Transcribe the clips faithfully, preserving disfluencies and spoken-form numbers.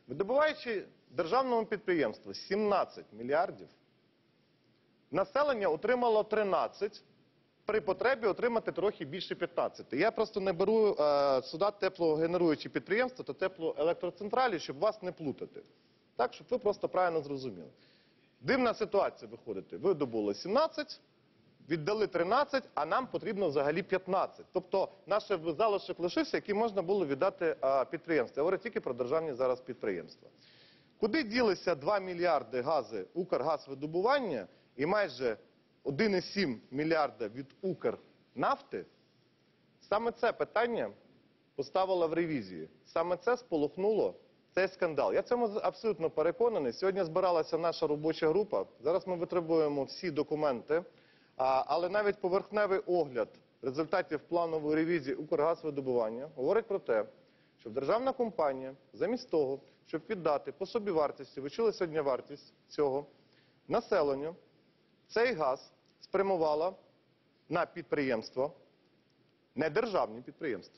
Видобуваючи державному підприємству сімнадцять мільярдів, населення отримало тринадцять, при потребі отримати трохи більше п'ятнадцяти. Я просто не беру е, сюди теплогенеруючі підприємства та теплоелектроцентралі, щоб вас не плутати. Так, щоб ви просто правильно зрозуміли. Дивна ситуація виходить. Ви добули сімнадцять, віддали тринадцять, а нам потрібно взагалі п'ятнадцять. Тобто наш залишок лишився, який можна було віддати е, підприємству. Я говорю тільки про державні зараз підприємства. Куди ділися два мільярди гази Укргазвидобування і майже один цілих сім мільярда від Укрнафти? Саме це питання поставило в ревізії. Саме це сполохнуло цей скандал. Я в цьому абсолютно переконаний. Сьогодні збиралася наша робоча група. Зараз ми витребуємо всі документи. Але навіть поверхневий огляд результатів планової ревізії Укргазвидобування говорить про те, що державна компанія замість того, щоб віддати по собівартості, ви чули сьогодні вартість цього, населенню, цей газ спрямувала на підприємство, не державні підприємства.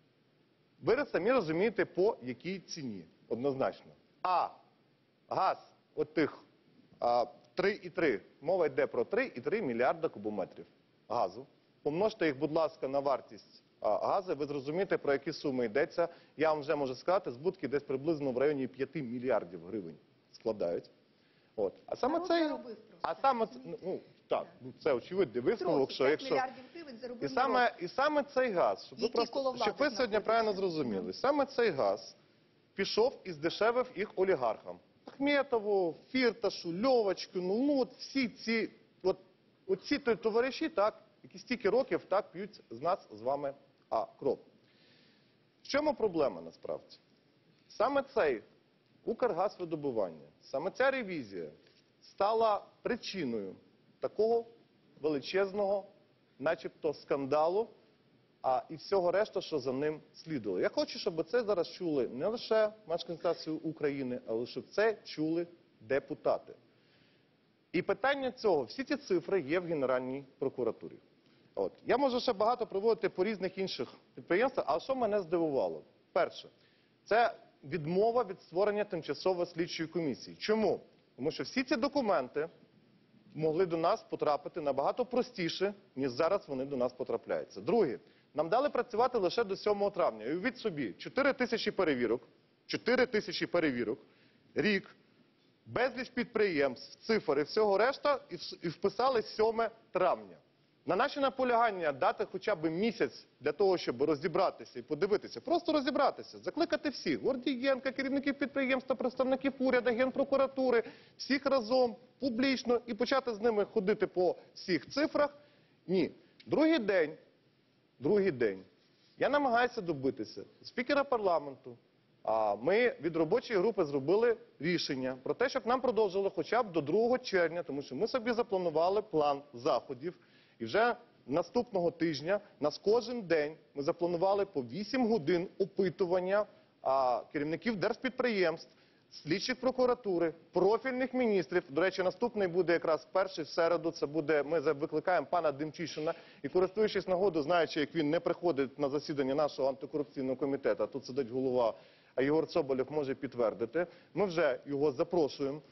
Ви самі розумієте, по якій ціні, однозначно. А газ от тих три і три, мова йде про три і три мільярда кубометрів газу. Помножте їх, будь ласка, на вартість газу, ви зрозумієте, про які суми йдеться. Я вам вже можу сказати, збутки десь приблизно в районі п'яти мільярдів гривень складають. От. А саме цей... А саме, ну, так, це очевидний висновок, що якщо... І саме, і саме цей газ, щоб ви, просто, щоб ви сьогодні правильно зрозуміли, саме цей газ пішов і здешевив їх олігархам. Ахметову, Фірташу, Льовочку, ну, ну от всі ці, от, от ці товариші, так, які стільки років так п'ють з нас з вами а, кров. В чому проблема насправді? Саме цей Укргазвидобування, саме ця ревізія стала причиною такого величезного, начебто, скандалу, а і всього решта, що за ним слідувало. Я хочу, щоб це зараз чули не лише мешканці України, але щоб це чули депутати. І питання цього, всі ці цифри є в Генеральній прокуратурі. От. Я можу ще багато проводити по різних інших підприємствах, але що мене здивувало? Перше, це відмова від створення тимчасової слідчої комісії. Чому? Тому що всі ці документи могли до нас потрапити набагато простіше, ніж зараз вони до нас потрапляються. Друге, нам дали працювати лише до сьомого травня. І уявіть собі, чотири тисячі перевірок, чотири тисячі перевірок, рік, безліч підприємств, цифр і всього решта, і вписали сьоме травня. На наші наполягання дати хоча б місяць для того, щоб розібратися і подивитися, просто розібратися, закликати всіх, Гордієнка, керівників підприємства, представників уряду, Генпрокуратури, всіх разом, публічно, і почати з ними ходити по всіх цифрах. Ні. Другий день, другий день, я намагаюся добитися спікера парламенту. А ми від робочої групи зробили рішення про те, щоб нам продовжили хоча б до другого червня, тому що ми собі запланували план заходів. І вже наступного тижня нас кожен день ми запланували по вісім годин опитування а, керівників держпідприємств, слідчих прокуратури, профільних міністрів. До речі, наступний буде якраз перший в середу, це буде, ми викликаємо пана Демчишина, і користуючись нагодою, знаючи, як він не приходить на засідання нашого антикорупційного комітету, а тут сидить голова, а Єгор Соболєв може підтвердити, ми вже його запрошуємо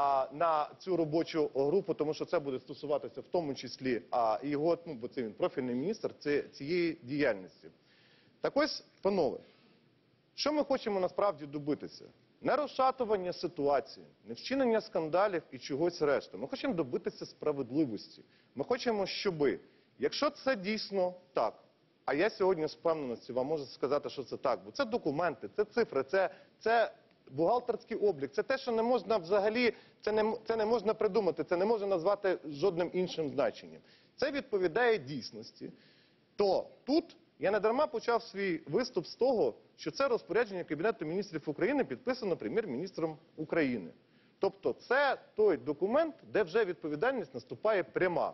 на цю робочу групу, тому що це буде стосуватися в тому числі а, його, ну, бо це він профільний міністр, це, цієї діяльності. Так ось, панове, що ми хочемо насправді добитися? Не розшатування ситуації, не вчинення скандалів і чогось решти. Ми хочемо добитися справедливості. Ми хочемо, щоби, якщо це дійсно так, а я сьогодні з впевненістю вам можу сказати, що це так, бо це документи, це цифри, це... це бухгалтерський облік, це те, що не можна взагалі, це не, це не можна придумати, це не можна назвати жодним іншим значенням. Це відповідає дійсності. То тут я не дарма почав свій виступ з того, що це розпорядження Кабінету міністрів України підписано прем'єр-міністром України. Тобто це той документ, де вже відповідальність наступає пряма.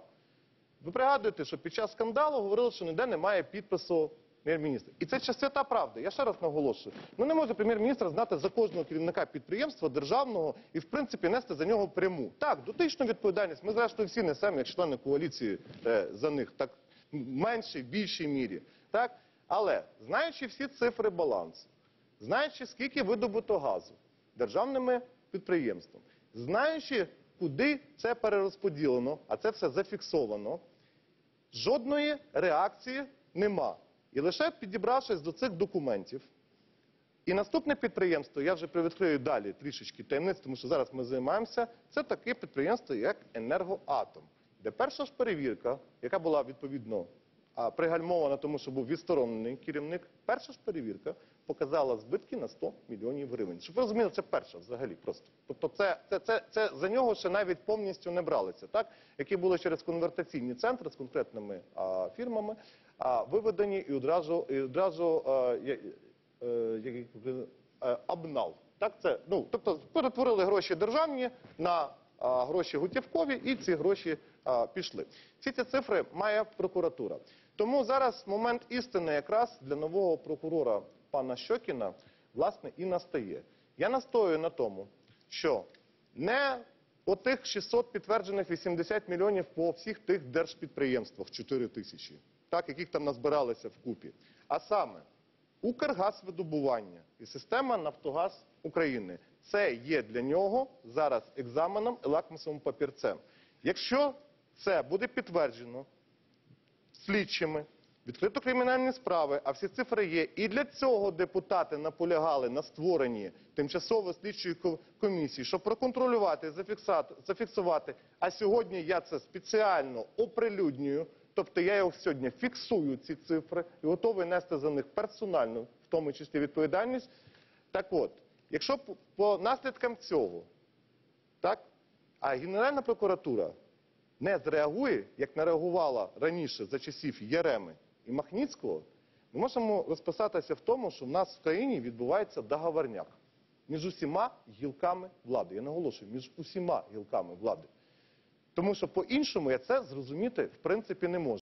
Ви пригадуєте, що під час скандалу говорили, що ніде немає підпису прем'єр-міністра. І це свята правда. Я ще раз наголошую. Ну не може прем'єр-міністр знати за кожного керівника підприємства державного і, в принципі, нести за нього пряму. Так, дотичну відповідальність ми, зрештою, всі несемо, як члени коаліції е, за них. Так, в меншій, більшій мірі. Так? Але, знаючи всі цифри балансу, знаючи, скільки видобуто газу, державними підприємствами. Знаючи, куди це перерозподілено, а це все зафіксовано, жодної реакції нема. І лише підібравшись до цих документів, і наступне підприємство, я вже привідкрию далі трішечки таємниць, тому що зараз ми займаємося, це таке підприємство, як «Енергоатом», де перша ж перевірка, яка була відповідно а, пригальмована, тому що був відсторонений керівник, перша ж перевірка показала збитки на сто мільйонів гривень. Щоб ви розуміли, це перша взагалі просто. Тобто це, це, це, це за нього ще навіть повністю не бралися, так? Які були через конвертаційні центри з конкретними а, фірмами а, виведені і одразу, і одразу а, я, е, е, обнал. Так, це, ну, тобто перетворили гроші державні на а, гроші готівкові, і ці гроші а, пішли. Всі ці цифри має прокуратура. Тому зараз момент істини якраз для нового прокурора пана Щокіна, власне, і настає. Я настоюю на тому, що не отих шістсот підтверджених вісімдесят мільйонів по всіх тих держпідприємствах, чотири тисячі, так, яких там назбиралися вкупі, а саме Укргазвидобування і система Нафтогаз України. Це є для нього зараз екзаменом і лакмусовим папірцем. Якщо це буде підтверджено слідчими, відкрито кримінальні справи, а всі цифри є, і для цього депутати наполягали на створенні тимчасової слідчої комісії, щоб проконтролювати, зафіксувати, а сьогодні я це спеціально оприлюднюю, тобто я його сьогодні фіксую, ці цифри, і готовий нести за них персональну, в тому числі відповідальність. Так от, якщо по наслідкам цього, так, а Генеральна прокуратура не зреагує, як не реагувала раніше за часів Яреми і Махніцького, ми можемо розписатися в тому, що в нас в країні відбувається договорняк між усіма гілками влади. Я наголошую, між усіма гілками влади. Тому що по-іншому я це зрозуміти в принципі не можу.